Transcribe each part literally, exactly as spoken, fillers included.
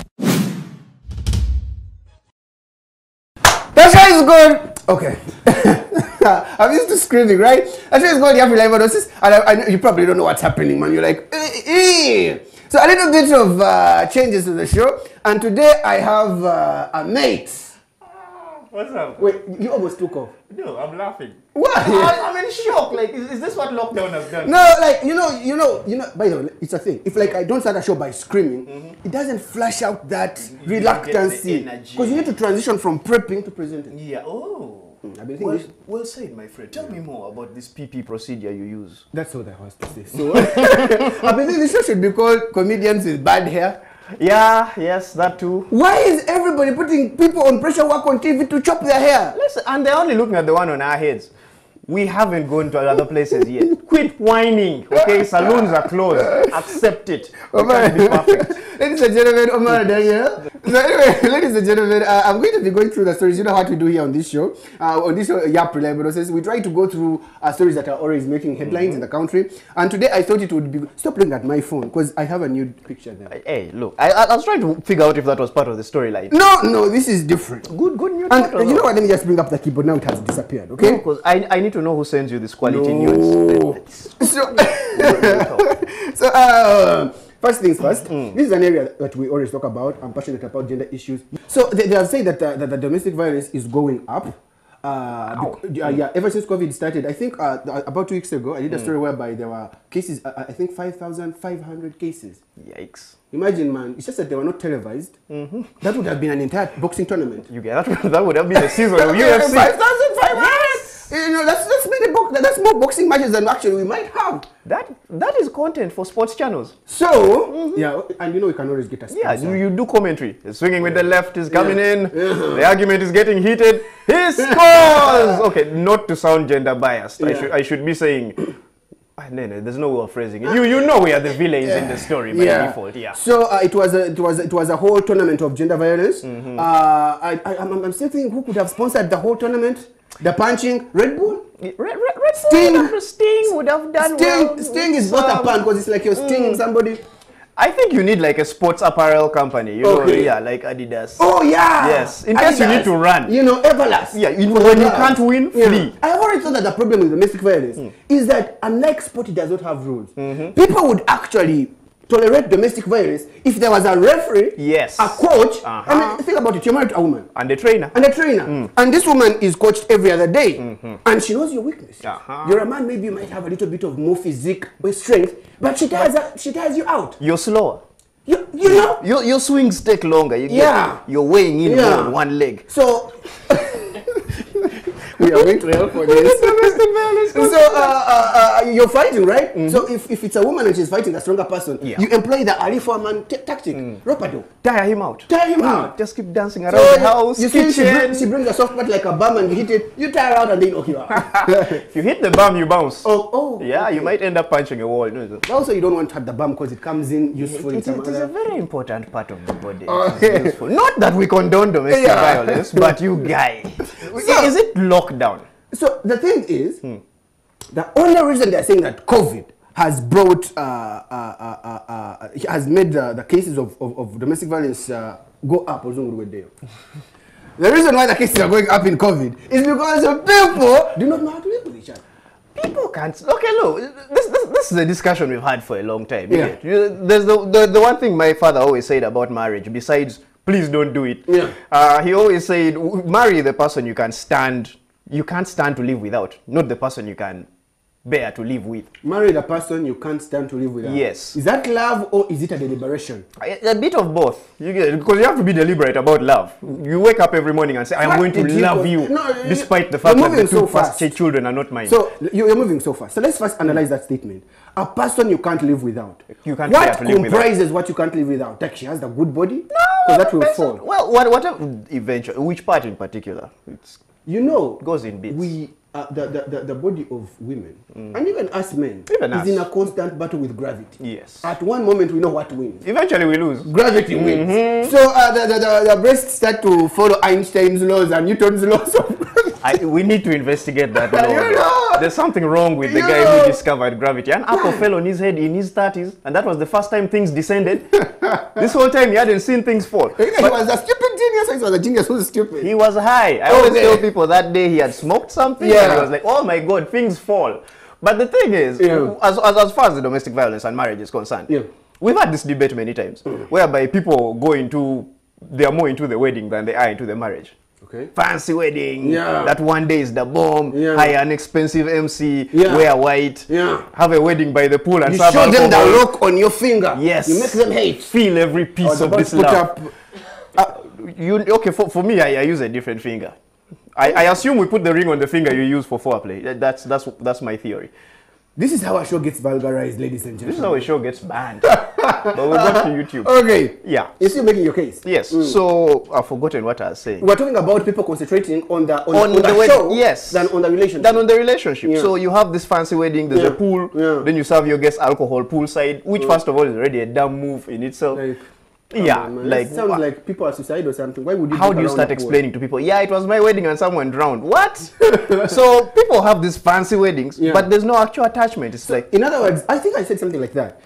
Tasha is good. Okay. I'm used to screaming, right? Tasha is good. You have reliable and I, I, you probably don't know what's happening, man. You're like, eh, eh. So a little bit of uh, changes to the show, and today I have uh, a mate. What's up? Wait, you almost took off. No, I'm laughing. Why? I'm in shock. Like, is, is this what lockdown has done? No, like, you know, you know, you know, by the way, it's a thing. If like I don't start a show by screaming, mm-hmm. it doesn't flash out that you reluctancy. Because you need to transition from prepping to presenting. Yeah, oh. Mm, I've been well, this. well said, my friend. Tell me more about this P P procedure you use. That's what I was to say. So, I believe this show should be called Comedians with Bad Hair. Yeah, yes, that too. Why is everybody putting people on pressure work on T V to chop their hair? Listen, and they're only looking at the one on our heads. We haven't gone to other places yet. Quit whining, okay? Saloons are closed. Accept it. You can't be perfect. Ladies and gentlemen, Omar Daniel. So anyway, ladies and gentlemen, uh, I'm going to be going through the stories. You know what we do here on this show. Uh, on this show, Yap Reliable Process, we try to go through uh, stories that are always making headlines mm-hmm. in the country. And today I thought it would be... Stop looking at my phone, because I have a new picture there. Hey, look, I, I was trying to figure out if that was part of the storyline. No, no, this is different. Good, good new And photo, uh, you know what, let me just bring up the keyboard. Now it has disappeared, okay? Because no, I, I need to know who sends you this quality no. news. So, so uh, first things first, mm. this is an area that we always talk about. I'm passionate about gender issues. So they, they have said that, uh, that the domestic violence is going up. Uh, because, uh, yeah, ever since COVID started, I think uh, about two weeks ago, I did a story mm. whereby there were cases, uh, I think five thousand five hundred cases. Yikes. Imagine, man, it's just that they were not televised. Mm-hmm. That would have been an entire boxing tournament. You get that? That would have been a season of U F C. five thousand five hundred! Yes! You know, that's, that's, many bo that's more boxing matches than actually we might have. That That is content for sports channels. So, mm-hmm. yeah, and you know, you can always get a sponsor. Yeah, you, you do commentary. The swinging with the left is coming yeah. in. Yeah. The argument is getting heated. He scores! Okay, not to sound gender biased. Yeah. I, should, I should be saying... No, no, there's no way of phrasing it. You, you know we are the villains yeah. in the story by yeah. default, yeah. So uh, it was a, it was it was a whole tournament of gender violence. Mm-hmm. uh, I, I, I'm, I'm still thinking who could have sponsored the whole tournament. The punching, Red Bull, Red, Red, Red Sting, Bull, Sting would have done Sting. well. Sting is not a pun because it's like you're stinging mm. somebody. I think you need like a sports apparel company, you okay. know, yeah, like Adidas. Oh yeah. Yes, in Adidas. case you need to run. You know, Everlast. Yeah, you know, when you can't win, yeah. flee. I have already thought that the problem with domestic violence mm. is that unlike sport, it does not have rules. Mm-hmm. People would actually tolerate domestic violence if there was a referee, yes, a coach. Uh-huh. I mean, think about it. You're married to a woman and a trainer, and a trainer, mm. and this woman is coached every other day, mm-hmm. and she knows your weakness. Uh-huh. You're a man. Maybe you might have a little bit of more physique or strength, but she tires she tires you out. You're slower. You, you know, your your swings take longer. You get, yeah, you're weighing in yeah. on one leg. So we are going to help for this. So uh, uh, uh, you're fighting, right? Mm-hmm. So if, if it's a woman and she's fighting a stronger person, yeah. you employ the alpha man tactic, mm. Ropado. Tire him out. Tire him mm. out. Just keep dancing around so the house, you kitchen. See, she, bring, she brings a soft part like a bum and you hit it. You tire out and then knock you out. If you hit the bum, you bounce. Oh, oh. Yeah, okay. You might end up punching a wall. Also, you don't want to hit the bum because it comes in useful. It, it, it is a very important part of the body. Okay. Useful. Not that we condone domestic yeah. violence, but you guy. So, is it lockdown? So the thing is, hmm. the only reason they're saying that COVID has brought, uh, uh, uh, uh, uh, has made uh, the cases of, of, of domestic violence uh, go up. The reason why the cases are going up in COVID is because of people do not know how to live with each other. People can't. Okay, look, this, this, this is a discussion we've had for a long time. Yeah. There's the, the, the one thing my father always said about marriage, besides, please don't do it. Yeah. Uh, he always said, marry the person you can stand. You can't stand to live without, not the person you can bear to live with. Marry the person you can't stand to live without. Yes. Is that love or is it a deliberation? A, a bit of both. You get it, because you have to be deliberate about love. You wake up every morning and say, I'm what going to love you, no, despite the fact that the two so first children are not mine. So you're moving so fast. So let's first analyze that statement. A person you can't live without. You can't what to live comprises without. what you can't live without? Like she has the good body? No. That will fall. Well, what, whatever, eventually, which part in particular? It's You know, goes in bits. We, uh, the, the, the, the body of women, mm. and even us men, even is us. in a constant battle with gravity. Yes. At one moment, we know what wins. Eventually, we lose. Gravity mm-hmm. wins. So uh, the, the, the, the breasts start to follow Einstein's laws and Newton's laws of gravity. I, we need to investigate that law. You know, There's something wrong with the Yo. guy who discovered gravity. An apple fell on his head in his thirties, and that was the first time things descended. This whole time he hadn't seen things fall. He was a stupid genius, or he was a genius who's stupid. He was high. I Oh, always there. tell people that day he had smoked something, Yeah. and he was like, oh my God, things fall. But the thing is, Yeah. as, as, as far as the domestic violence and marriage is concerned, Yeah. we've had this debate many times, whereby people go into, they are more into the wedding than they are into the marriage. Okay. Fancy wedding, Yeah. that one day is the bomb, Yeah. hire an expensive M C, Yeah. wear white, Yeah. have a wedding by the pool and You serve show them the alcohol. lock on your finger. Yes. You make them hate. Feel every I piece was of about this to put love. up. Uh, You, okay, for, for me, I, I use a different finger. I, I assume we put the ring on the finger you use for foreplay. That- That's, that's, that's my theory. this is how a show gets vulgarized, ladies and This is gentlemen. how a show gets banned. But we'll go to YouTube. Okay. Yeah. You're still making your case. Yes. So I've forgotten what I was saying. We're talking about people concentrating on the on, On on the, the wed- show yes. than on the relationship. Than on the relationship. Yeah. So you have this fancy wedding, there's Yeah. a pool, Yeah. then you serve your guests alcohol poolside, which first of all is already a dumb move in itself. Like, come yeah. on, man. Like That sounds wha- like people are suicide or something. Why would you? how drink do you around start the pool? explaining to people, yeah, it was my wedding and someone drowned? What? So people have these fancy weddings, Yeah. but there's no actual attachment. It's like, In other words, I think I said something like that.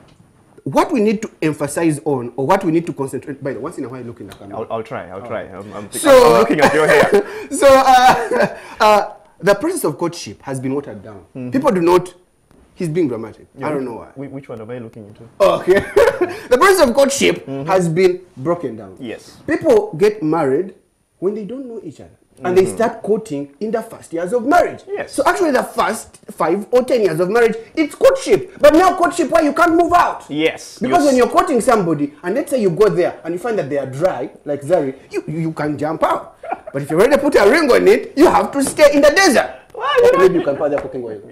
What we need to emphasize on, or what we need to concentrate. By the way, once in a while, look in the camera. I'll, I'll try, I'll try. I'm, I'm, So- I'm looking at your hair. So uh, uh, the process of courtship has been watered down. People do not. He's being dramatic. I don't know why. Wh- Which one am I looking into? Okay. The process of courtship has been broken down. Yes. People get married when they don't know each other. And they start courting in the first years of marriage. Yes. So actually the first five or ten years of marriage, it's courtship. But now courtship where you can't move out. Yes. Because You're when you're courting somebody, and let's say you go there and you find that they are dry, like Zari, you, you, you can jump out. But if you already put a ring on it, you have to stay in the desert. Well, you Okay, know- maybe you can put their cooking oil.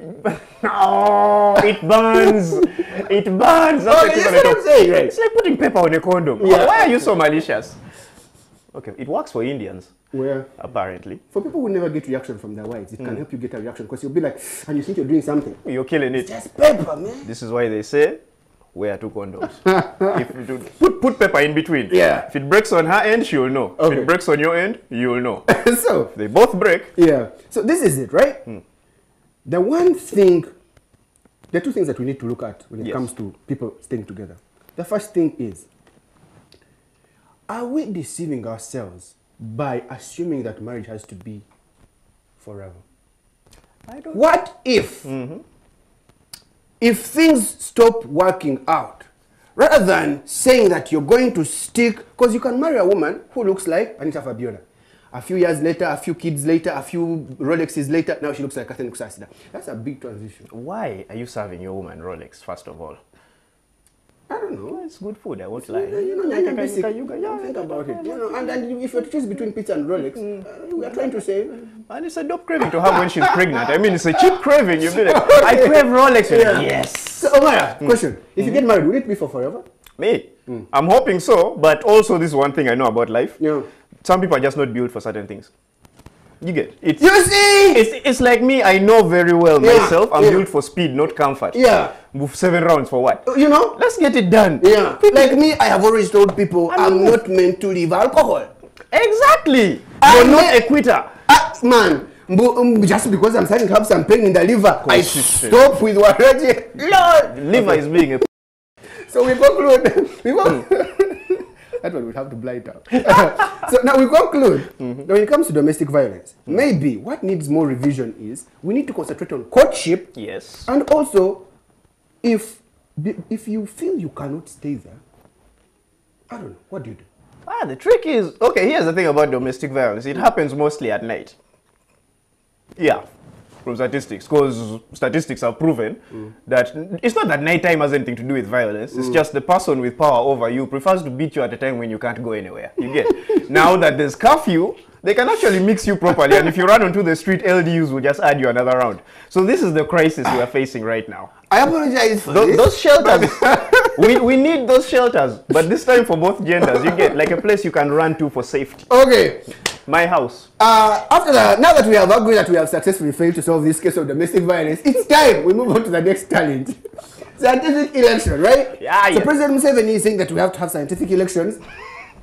Oh, it burns. It burns. That's Okay, like you people see what talk- I'm saying, right? It's like putting pepper on a condom. Yeah. Why are you so malicious? Okay, it works for Indians, Where apparently. for people who never get reaction from their wives, it can help you get a reaction because you'll be like, and you think you're doing something. You're killing it. Just pepper, man. This is why they say, wear two condoms. If you do, put, put pepper in between. Yeah. If it breaks on her end, she'll know. If Okay. it breaks on your end, you'll know. So, If they both break, yeah. So this is it, right? The one thing, there are two things that we need to look at when it Yes. comes to people staying together. The first thing is, are we deceiving ourselves by assuming that marriage has to be forever? I don't What if, if things stop working out, rather than saying that you're going to stick, because you can marry a woman who looks like Anita Fabiola. A few years later, a few kids later, a few Rolexes later, now she looks like Catherine Kusasida. That's a big transition. Why are you serving your woman Rolex, first of all? I don't know. It's good food, I won't lie. You know, Can- Nyanya can- basic. can you- yeah, Think about it. You know, and then if you have to choose between pizza and Rolex, uh, we are trying to say. And it's a dope craving to have when she's pregnant. I mean, it's a cheap craving. You'll be like, I crave Rolex. You're like, Yeah. yes. So, Omar, question: if you get married, will it be for forever? Me? I'm hoping so, but also this is one thing I know about life. Yeah. Some people are just not built for certain things. You get it's, You see? it's it's like me. I know very well Yeah, myself. I'm yeah. built for speed, not comfort. Yeah. Move seven rounds for what? You know? Let's get it done. Yeah. Like me, I have always told people I'm not meant to leave alcohol. Exactly. I'm You're not not- a quitter. Ah, man, mbu- um, just because I'm starting to have some pain in the liver, I Consistent. stop with Waraji. Lord. Liver is being a. So we conclude. We conclude. That one we'll have to blind out. So now we conclude. That when it comes to domestic violence, maybe what needs more revision is we need to concentrate on courtship, Yes. and also if if you feel you cannot stay there, I don't know, what do you do? Ah, the trick is, okay, here's the thing about domestic violence. It happens mostly at night. Yeah, from statistics, because statistics have proven that it's not that nighttime has anything to do with violence. It's just the person with power over you prefers to beat you at a time when you can't go anywhere. You get? Now that there's curfew, they can actually mix you properly, and if you run onto the street, L D Us will just add you another round. So this is the crisis we are facing right now. I apologize for Those, this. those shelters, we, we need those shelters, but this time for both genders. You get like a place you can run to for safety. Okay. My house. Uh, after that, now that we have agreed that we have successfully failed to solve this case of domestic violence, it's time we move on to the next challenge. Scientific election, right? Yeah, so yeah. President Museveni is saying that we have to have scientific elections.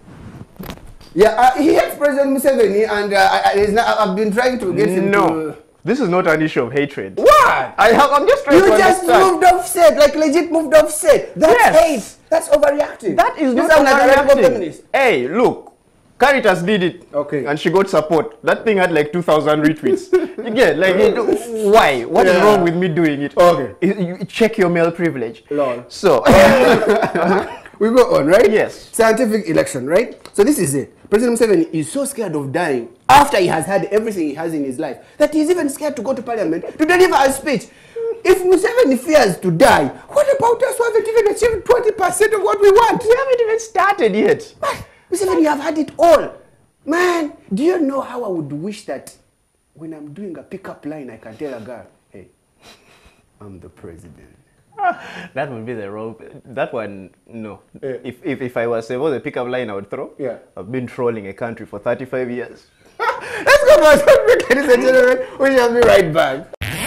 Yeah, uh, he hates President Museveni, and uh, I, I, he's not, I've been trying to get him No. to... This is not an issue of hatred. What? I have, I'm just trying You to just understand. moved offset, like legit moved offset. That's Yes. hate. That's overreacting. That is You not sound like a radical overreacting. feminist. Hey, look, Caritas did it. Okay. And she got support. That thing had like two thousand retweets. You get, like, it, why? What is Yeah. wrong with me doing it? Okay. You, you check your male privilege. Lol. So, We go on, right? Yes. Scientific election, right? So this is it. President Museveni is so scared of dying after he has had everything he has in his life that he's even scared to go to parliament to deliver a speech. If Museveni fears to die, what about us who haven't even achieved twenty percent of what we want? we haven't even started yet. Museveni, you have had it all. Man, do you know how I would wish that when I'm doing a pickup line, I can tell a girl, hey, I'm the president. That would be the wrong. That one, no. Yeah. If, if if I was able the pickup line I would throw, Yeah. I've been trolling a country for thirty-five years. Let's go for a short break, ladies and gentlemen. We shall be right back.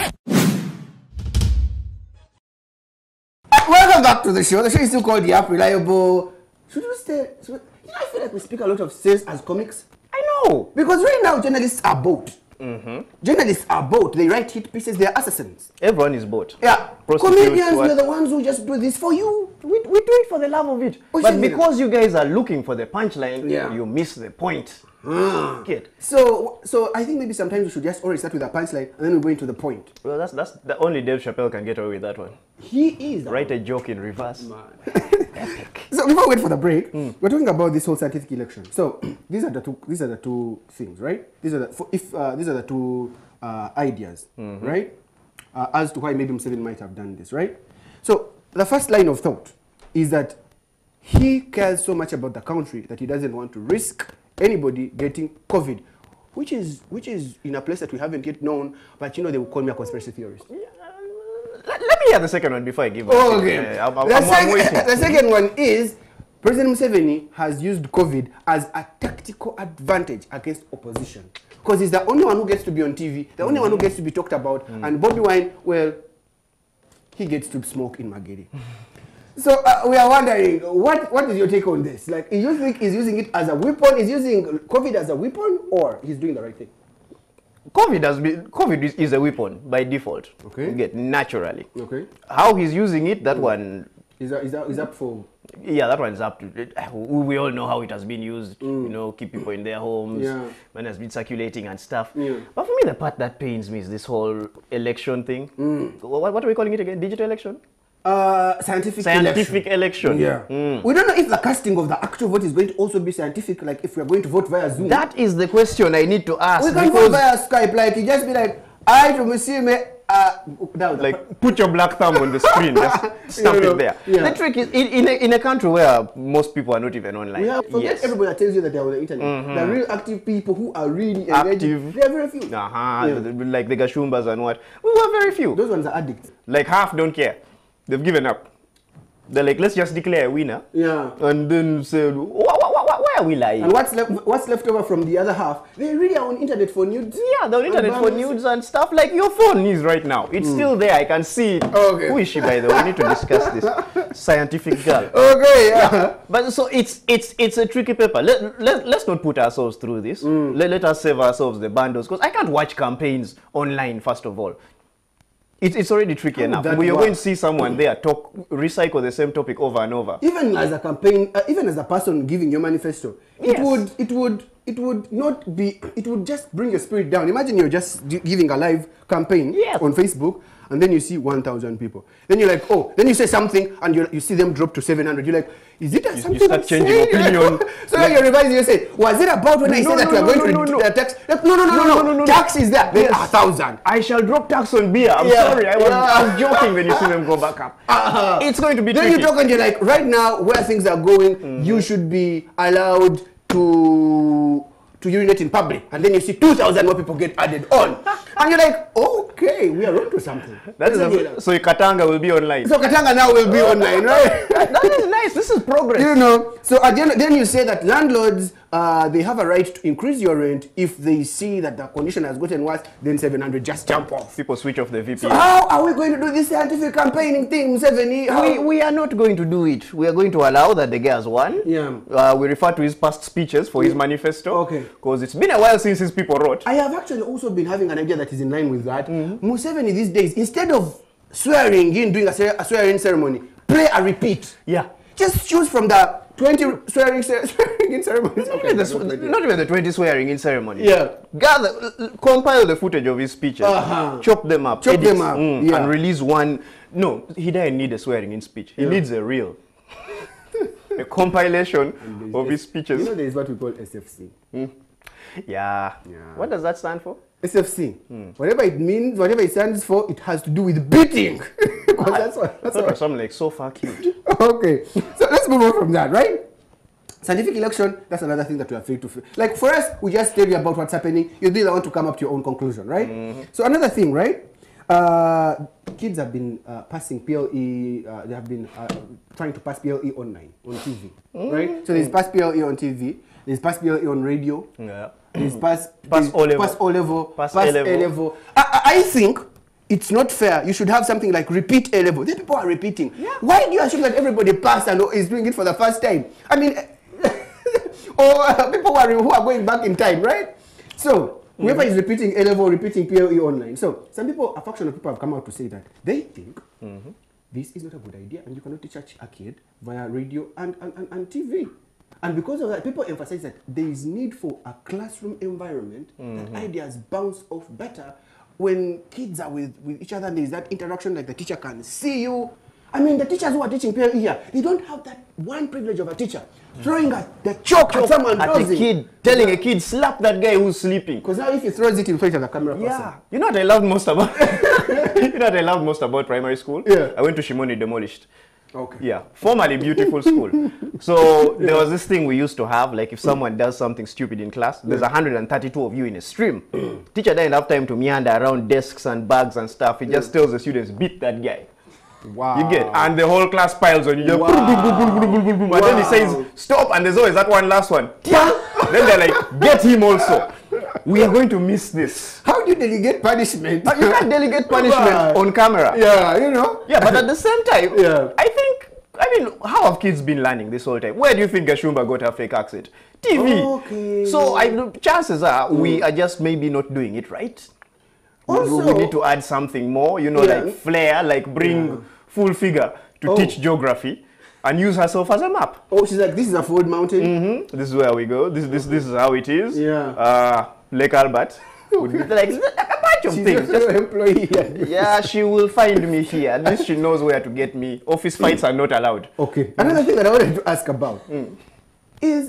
Welcome back to the show. The show is still called The App Reliable. Should we stay? Should we, you know, I feel like we speak a lot of sense as comics. I know. Because right now, journalists are both. Mm-hmm. Journalists are both. They write hit pieces, they're assassins. Everyone is bought. Yeah. Prostitutes, Comedians what? were the ones who just do this for you. We, we do it for the love of it. Oh, but shit, because you guys are looking for the punchline, Yeah. you miss the point. Ah. Get. So, so I think maybe sometimes we should just always start with a punchline and then we go into the point. Well, that's that's the only Dave Chappelle can get away with that one. He is. Write a joke in reverse. Epic. So before we wait for the break, mm. we're talking about this whole scientific election. So these are the two. These are the two things, right? These are the for if uh, these are the two uh, ideas, mm-hmm. right? Uh, as to why maybe Museveni might have done this, right? So the first line of thought is that he cares so much about the country that he doesn't want to risk anybody getting COVID, which is which is in a place that we haven't yet known. But you know, they will call me a conspiracy theorist. Yeah. Let, let me hear the second one before I give. Oh, okay. Uh, I'm, I'm, the, I'm, sec I'm waiting. the second one is President Museveni has used COVID as a tactical advantage against opposition. Because he's the only one who gets to be on T V, the only mm. one who gets to be talked about, mm. and Bobby Wine, well, he gets to smoke in Magere. So uh, we are wondering, what, what is your take on this? Like, do you think he's using it as a weapon? Is using COVID as a weapon, or he's doing the right thing? COVID has been COVID is, is a weapon by default. Okay. You get naturally. Okay. How he's using it, that mm. one. Is that, is that is up for? Yeah, that one's up to it. We, we all know how it has been used. Mm. You know, keep people in their homes. Yeah. Man has been circulating and stuff. Yeah. But for me, the part that pains me is this whole election thing. Mm. What, what are we calling it again? Digital election? Uh, scientific, scientific election. election. Yeah. Mm. We don't know if the casting of the actual vote is going to also be scientific, like if we are going to vote via Zoom. That is the question I need to ask. We can vote via Skype, like you just be like, I to Musime, uh, down. Like put your black thumb on the screen, just stamp know, it there. yeah. The trick is in, in, a, in a country where most people are not even online. We have, forget yes. everybody that tells you that they're on the internet. Mm-hmm. The real active people who are really active. They are very few. Uh-huh. Yeah. Like the Gashumbas and what. We were very few. Those ones are addicts. Like half don't care. They've given up. They're like, let's just declare a winner. Yeah. And then say, why, why, why, why are we lying? And what's left, what's left over from the other half? They really are on internet for nudes. Yeah, they're on internet for nudes and stuff. Like your phone is right now. It's mm. still there. I can see it. Okay. Who is she, by the way? We need to discuss this. Scientific girl. Okay, yeah. yeah. But so it's it's it's a tricky paper. Let, let, let's not put ourselves through this. Mm. Let, let us save ourselves the bundles. Because I can't watch campaigns online, first of all. It, it's already tricky How enough. You're work? going to see someone there talk, recycle the same topic over and over. Even as a campaign, uh, even as a person giving your manifesto, yes. it would, it would, it would not be. It would just bring your spirit down. Imagine you're just giving a live campaign yes. on Facebook, and then you see one thousand people. Then you're like, oh. Then you say something, and you you see them drop to seven hundred. You're like, is it a, you, something? You start I'm changing saying? opinion. So like, you revise. You say, was it about when no, I said no, that no, we are no, going no, to no, reduce no. the tax? Like, no, no, no, no, no, no, no, no. Tax is there. Then a thousand. I shall drop tax on beer. I'm yeah. sorry. I was, yeah. I was joking when you see them go back up. Uh-huh. It's going to be then tricky. you talk and you're like, right now, where things are going, mm-hmm. you should be allowed to to urinate in public. And then you see two thousand more people get added on. And you're like, okay, we are onto something. That is a, so Katanga will be online. So Katanga now will be online, right? That is nice. This is progress. You know, so at the end, then you say that landlords uh, they have a right to increase your rent. If they see that the condition has gotten worse, then seven hundred just jump off. People switch off the V P N. So how are we going to do this scientific campaigning thing, Museveni? We, we are not going to do it. We are going to allow that the guy has won. Yeah. Uh, we refer to his past speeches for his manifesto. Okay. Because it's been a while since his people wrote. I have actually also been having an idea that is in line with that. Mm-hmm. Museveni these days, instead of swearing in, doing a, a swearing ceremony, play a repeat. Yeah. Just choose from the twenty swearing, swearing in ceremonies. Not, Okay, even the, not even the twenty swearing in ceremony. Yeah. Gather, compile the footage of his speeches, uh-huh. chop them up, chop edit, them up, mm, yeah. and release one. No, he doesn't need a swearing in speech. He yeah. needs a reel. A compilation of his speeches. You know, there is what we call S F C. Mm. Yeah. yeah. What does that stand for? S F C. Mm. Whatever it means, whatever it stands for, it has to do with beating. Because that's what. That's what. Something like so far cute. Okay, so let's move on from that, right? Scientific election, that's another thing that we are free to feel. Like for us, we just tell you about what's happening. You'll be the one to come up to your own conclusion, right? Mm-hmm. So another thing, right? Uh, kids have been uh, passing P L E, uh, they have been uh, trying to pass P L E online, on T V, mm-hmm. right? So there's pass P L E on T V, there's pass P L E on radio, yeah. there's pass, pass O level, pass O level, pass, pass A level. A level. I, I think it's not fair. You should have something like repeat A level. These people are repeating. Yeah. Why do you assume that everybody passed and is doing it for the first time? I mean, or uh, people who are, who are going back in time, right? So whoever mm-hmm. is repeating A level, repeating P L E online. So some people, a faction of people have come out to say that they think mm-hmm. this is not a good idea and you cannot teach a kid via radio and, and, and, and T V. And because of that, people emphasize that there is need for a classroom environment mm-hmm. that ideas bounce off better when kids are with, with each other. There is that interaction, like the teacher can see you. I mean, the teachers who are teaching P L E here, they don't have that one privilege of a teacher throwing a, the chalk, chalk at someone at a kid, telling a kid, slap that guy who's sleeping. Because now if he throws it in front of the camera person. Yeah. You know what I loved most about You know what I loved most about primary school? Yeah. I went to Shimoni Demolished. Okay. Yeah. Formerly beautiful school. So yeah. there was this thing we used to have, like if someone does something stupid in class, there's one hundred thirty-two of you in a stream. Teacher doesn't have time to meander around desks and bags and stuff. He just tells the students, beat that guy. Wow. You get, and the whole class piles on you. Just wow. And wow. then he says, stop, and there's always that one last one. Then they're like, get him also. We are going to miss this. How do you delegate punishment? You can't delegate punishment wow. on camera. Yeah, you know. Yeah, but at the same time, yeah. I think, I mean, how have kids been learning this whole time? Where do you think Gashumba got her fake accent? T V. Okay. So I, chances are mm. we are just maybe not doing it right. Also, we, we need to add something more, you know, yeah. like flair, like bring yeah. full figure to oh. teach geography and use herself as a map. Oh, she's like, this is a Ford Mountain. Mm-hmm. This is where we go. This this this is how it is. Yeah. Uh, Lake Albert. Would be like, like a bunch of she's things. Just an employee here. Yeah, she will find me here. At least she knows where to get me. Office fights are not allowed. Okay. Another thing that I wanted to ask about mm. is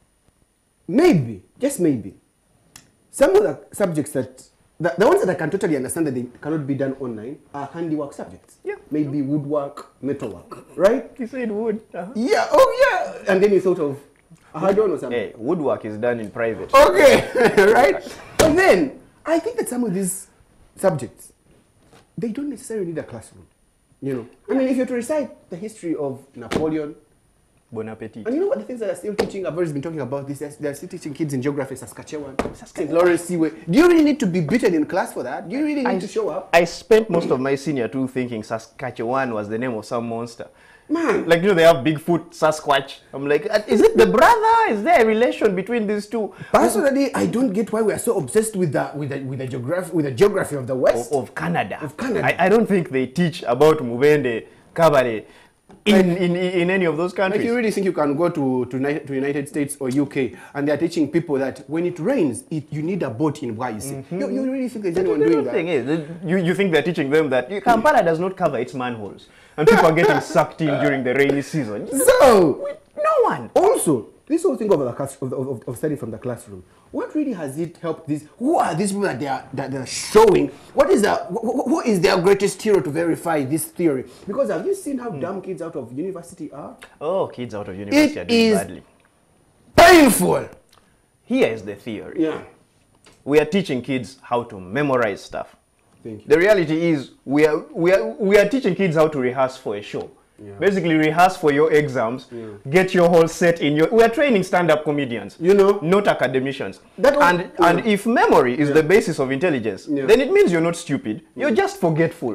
maybe, just maybe, some of the subjects that The, the ones that I can totally understand that they cannot be done online are handiwork subjects. Yeah. Maybe woodwork, metalwork, right? You said wood. Uh-huh. Yeah, oh yeah. And then you thought of a hard one or something. Hey, woodwork is done in private. Okay, right? But then, I think that some of these subjects, they don't necessarily need a classroom. You know, I mean, if you're to recite the history of Napoleon, Bon appetit. And you know what the things that are still teaching, I've always been talking about this, they're still teaching kids in geography, Saskatchewan, Saint Lawrence Seaway. Do you really need to be beaten in class for that? Do you really need I, to show up? I spent most of my senior two thinking Saskatchewan was the name of some monster. Man. Like, you know, they have Bigfoot, Sasquatch. I'm like, is it the brother? Is there a relation between these two? Personally, I don't get why we are so obsessed with the with the with the geography with the geography of the West. Of, of Canada. Of Canada. I, I don't think they teach about Mubende, Kabare, In, like, in, in any of those countries. Like you really think you can go to, to, to United States or U K and they're teaching people that when it rains, it, you need a boat in Waisi. Mm-hmm. you, you really think there's anyone the doing that? Thing is, you, you think they're teaching them that Kampala does not cover its manholes and people are getting sucked in during the rainy season. So, no one. Also, this whole thing of, the class, of, of, of studying from the classroom, what really has it helped this? Who are these people that they are that they're showing? What is the who, who is their greatest hero to verify this theory? Because have you seen how mm. dumb kids out of university are? Oh, kids out of university it are doing is badly. Painful. Here is the theory. Yeah. We are teaching kids how to memorize stuff. Thank you. The reality is we are we are we are teaching kids how to rehearse for a show. Yeah. Basically, rehearse for your exams. Yeah. Get your whole set in your. We are training stand-up comedians, you know, not academicians. That was, and yeah. and if memory is yeah. the basis of intelligence, yeah. then it means you're not stupid. You're yeah. just forgetful.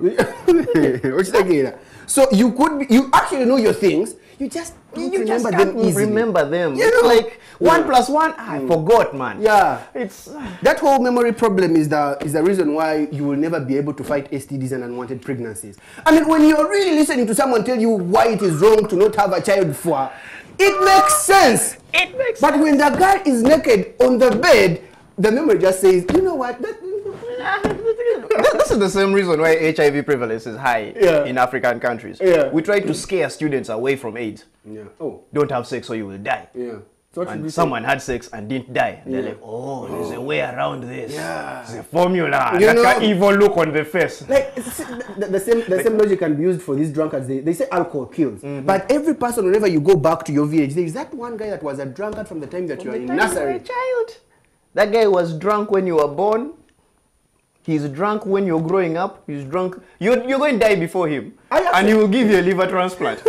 So you could be, you actually know your things. You just you remember just can't them easily. Remember them. You know, like yeah. one plus one. I mm. forgot, man. Yeah, it's that whole memory problem is the is the reason why you will never be able to fight S T Ds and unwanted pregnancies. I mean, when you're really listening to someone tell you why it is wrong to not have a child for, it makes sense. It makes. But sense. when the guy is naked on the bed, the memory just says, you know what? That, this is the same reason why H I V prevalence is high yeah. in African countries. Yeah. We try to scare students away from AIDS. Yeah. Oh. Don't have sex or you will die. Yeah. So and someone had sex and didn't die. And yeah. they're like, oh, there's a way around this. Yeah. There's a formula. You That's an evil look on the face. Like the, the same the like, same logic can be used for these drunkards. They, they say alcohol kills. Mm-hmm. But every person, whenever you go back to your village, there is that one guy that was a drunkard from the time that from you were in nursery. You were a child. That guy was drunk when you were born. He's drunk when you're growing up. He's drunk. You're, you're going to die before him. And he will give you a liver transplant.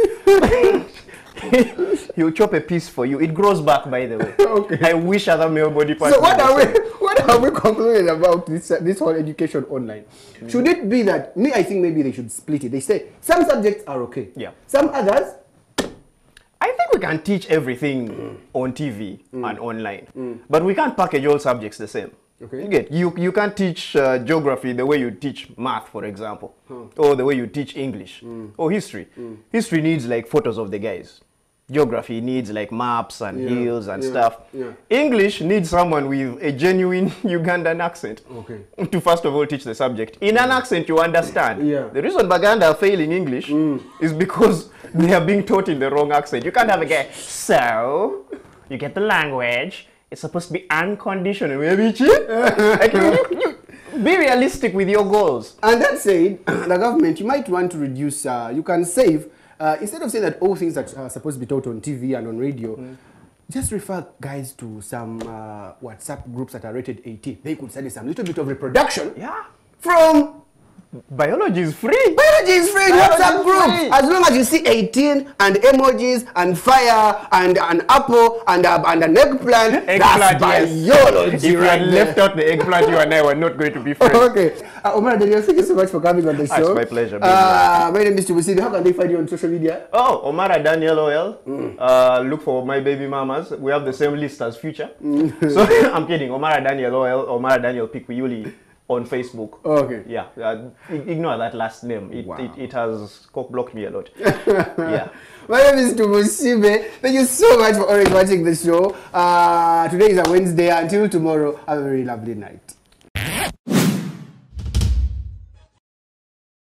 He'll chop a piece for you. It grows back, by the way. Okay. I wish other male body parts. So what are we, what are we concluding about this, uh, this whole education online? Mm-hmm. Should it be that, me, I think maybe they should split it. They say some subjects are okay. Yeah. Some others, I think we can teach everything mm. on T V mm. and online. Mm. But we can't package all subjects the same. Okay. You get you you can't teach uh, geography the way you teach math, for example, huh. or the way you teach English mm. or history. Mm. History needs like photos of the guys. Geography needs like maps and yeah. hills and yeah. stuff. Yeah. English needs someone with a genuine Ugandan accent okay. to first of all teach the subject in an accent you understand. Yeah. The reason Baganda are failing English mm. is because they are being taught in the wrong accent. You can't have a guy. So you get the language. It's supposed to be unconditional. Like, you, you, be realistic with your goals. And that said, the government, you might want to reduce, uh, you can save, uh, instead of saying that all things that are supposed to be taught on T V and on radio, mm. just refer guys to some uh, WhatsApp groups that are rated eighteen. They could study some little bit of reproduction yeah. from... Biology is free. Biology is free in WhatsApp group. As long as you see eighteen and emojis and fire and an apple and a, and an eggplant, eggplant that's yes. biology. If you right had there. left out the eggplant, you and I were not going to be friends. Okay. Uh, Omar Daniel, thank you so much for coming on the show. It's my pleasure. Uh, my name is Tumusibe. How can they find you on social media? Oh, Omar Daniel O L. Mm. Uh, look for my baby mamas. We have the same list as Future. Mm. So I'm kidding. Omar Daniel O L, Omar Daniel Pikuyuli. On Facebook. Okay. Yeah. Uh, ignore that last name. It, wow. it, it has cock blocked me a lot. Yeah. My name is Tumusibe. Thank you so much for always watching the show. Uh, today is a Wednesday. Until tomorrow, have a very lovely night.